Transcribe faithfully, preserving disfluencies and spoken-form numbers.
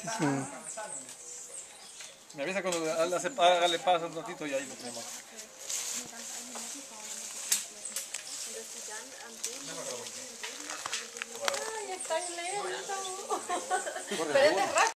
Mm. Me avisa cuando le hace- hágale paz un ratito y ahí lo tenemos. Ay, está lento. Pero este es rápido.